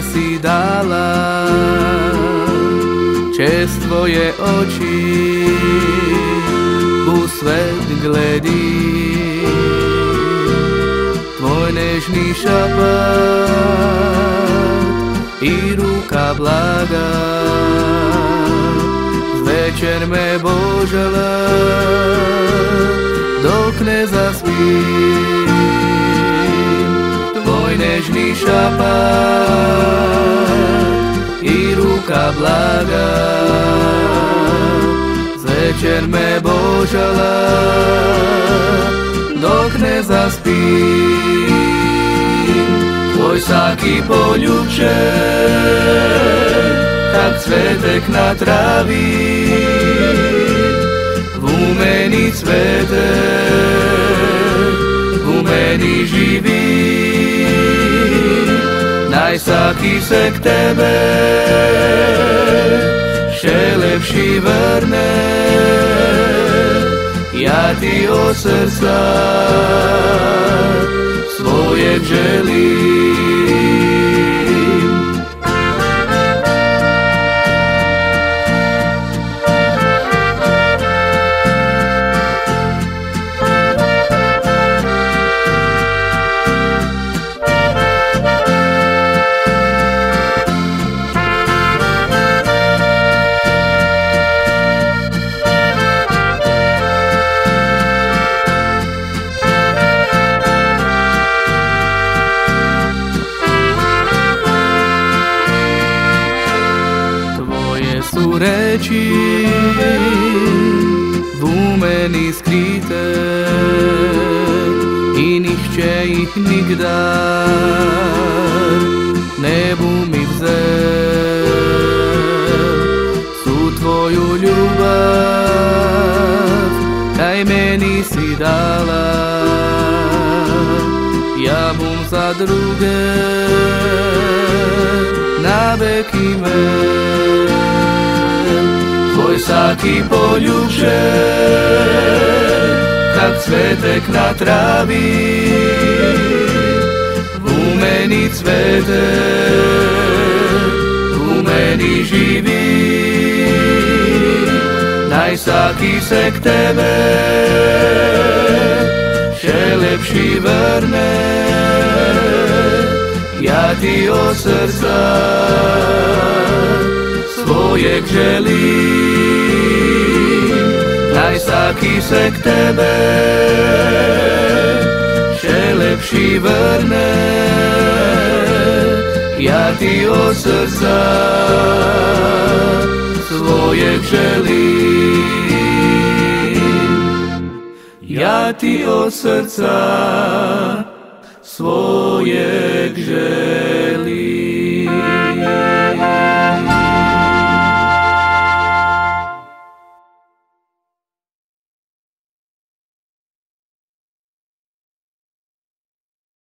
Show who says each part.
Speaker 1: si dala čest tvoje oči u svet gledi. Tvoj nežný šapat i ruka blaga zvečer me božala dok ne zaspím. Tvoj nežný šapat i ruka blaga zvečer me božala dok ne zaspím. Tvoj sáky poľubček, tak cvetek na trávi, v umení cvetek, v umení živý. Najsáky se k tebe, še lepší vrne, ja ti od srdca svoje želím. Sú reči v umení skryté, iných ich nikda nebu mi vzel. Sú tvoju ľubav, kaj meni si dala, ja bum za druge na veky mel. Tvoj sáky poľubček, tak cvetek na trávi, v umení cvetek, v umení živý. Najsáky se k tebe, še lepší vrne, ja ti od srdca svoje želím. Najsáky se k tebe, še lepší vrne, ja ti od srdca svoje želím. Ja ti od srdca svoje želím.